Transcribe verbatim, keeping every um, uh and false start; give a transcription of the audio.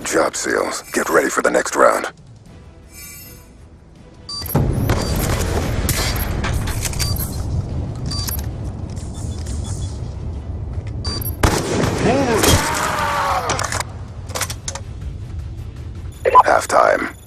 job, SEALs. Get ready for the next round. Halftime.